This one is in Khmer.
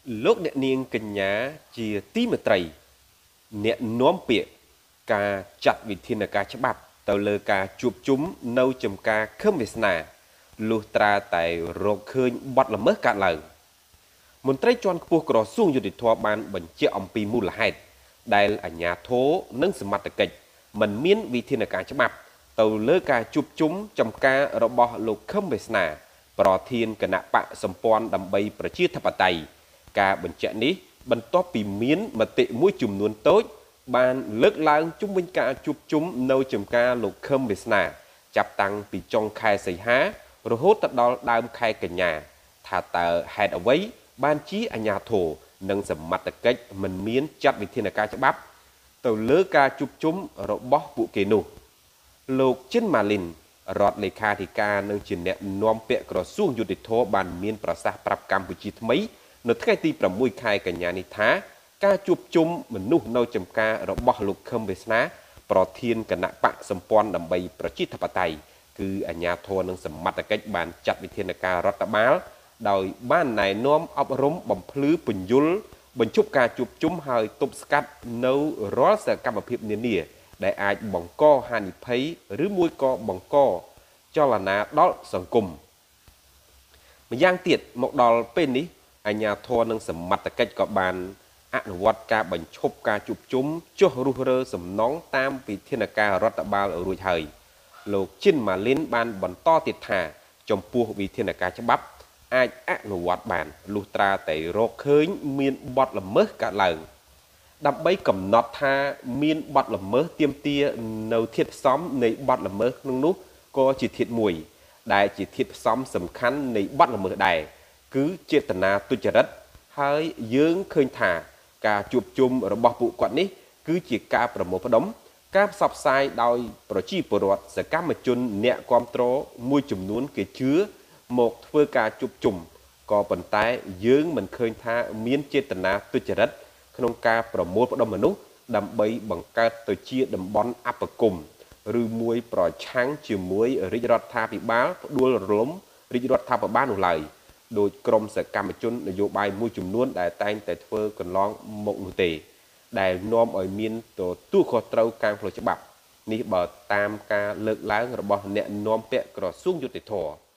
Lúcអ្នកនាងកញ្ញាជាទីមេត្រីអ្នកនាំពាក្យការចាត់វិធានការច្បាប់ទៅលើការជួបជុំនៅចំការខឹមវាសនាលុះត្រាតែរកឃើញបទល្មើសកើតឡើងមន្ត្រីជាន់ខ្ពស់ក្រសួងយុតិធម៌បានបញ្ជាក់អំពីមូលហេតុដែលអាជ្ញាធរនិងសមត្ថកិច្ចមិនមានវិធានការច្បាប់ទៅលើការជួបជុំចំការរបស់លោកខឹមវាសនាប្រធានគណៈបកសម្ព័ន្ធដើម្បីប្រជាធិបតេយ្យការបញ្ជាក់នេះបន្ទាប់ពីមានមតិមួយចំនួនតូចបានលើកឡើងជុំវិញការជួបជុំនៅចំការលោកខឹមវាសនាចាប់តាំងពីចុងខែសីហារហូតដល់ដើមខែកញ្ញាថាតើហេតុអ្វីបានជាអាជ្ញាធរនិងសមត្ថកិច្ចមិនមានចាត់វិធានការច្បាប់ទៅលើការជួបជុំរបស់ពួកគេនោះលោកជិនម៉ាលីនរដ្ឋលេខាធិការនិងជាអ្នកនាំពាក្យក្រសួងយុតិធម៌បានមានប្រសាសន៍ប្រាប់កម្ពុជាថ្មីនៅថ្ងៃទី6ខែកញ្ញានេះថាការជួបជុំមនុស្សនៅចំការរបស់លោកខឹមវាសនាប្រធានគណៈបកសម្ព័ន្ធដើម្បីប្រជាធិបតេយ្យគឺអាជ្ញាធរនិងសមត្ថកិច្ចបានចាត់វិធានការរដ្ឋបាលដោយបានណែនាំអប់រំបំភ្លឺពន្យល់បញ្ឈប់ការជួបជុំហើយទប់ស្កាត់នៅរាល់សកម្មភាពនានាដែលអាចបង្កហានិភ័យឬមួយក៏បង្កចលនាដល់សង្គមម្យ៉ាងទៀតមកដល់ពេលនេះអាជ្ញាធរនិងសមត្ថកិច្ចក៏បានអនុវត្តការបញ្ឈប់ការជួបជុំចុះរុះរើសំណងតាមវិធានការរដ្ឋបាលរួចហើយលោកជិនម៉ាលីនបានបន្តទៀតថាចំពោះវិធានការច្បាប់អាចអនុវត្តបានលុះត្រាតែរកឃើញមានបទល្មើសកើតឡើងដើម្បីកំណត់ថាមានបទល្មើសទាមទារនៅធាតុផ្សំនៃបទល្មើសក្នុងនោះក៏ជាធាតុមួយដែលជាធាតុផ្សំសំខាន់នៃបទល្មើសដែរគឺចេតនាទុច្ចរិតហើយយើងឃើញថាការជួបជុំរបស់ពួកគាត់នេះគឺជាការប្រមូលផ្ដុំការផ្សព្វផ្សាយដោយប្រជាពលរដ្ឋសកម្មជនអ្នកគាំទ្រមួយចំនួនគេជឿមកធ្វើការជួបជុំក៏ប៉ុន្តែយើងមិនឃើញថាមានចេតនាទុច្ចរិតក្នុងការប្រមូលផ្ដុំមនុស្សដើម្បីបង្កើតទៅជាតំបន់អបគមឬមួយប្រឆាំងជាមួយរាជរដ្ឋាភិបាលផ្ដួលរលំរាជរដ្ឋាភិបាលនោះឡើយដោយក្រុមសកម្មជននយោបាយមួយចំនួនដែលតែងតែធ្វើកន្លងមកនោះទេដែលនាំឲ្យមានទទួលខុសត្រូវខាងផ្លូវច្បាប់នេះបើតាមការលើកឡើងរបស់អ្នកនាំពាក្យក្រសួងយុតិធម៌